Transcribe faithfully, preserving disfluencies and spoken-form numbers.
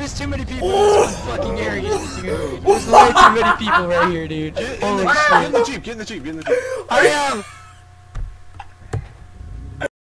There's too many people in this fucking area, dude. There's way too many people right here, dude. Holy Get in shit. the jeep, get in the jeep, get in the jeep. I am!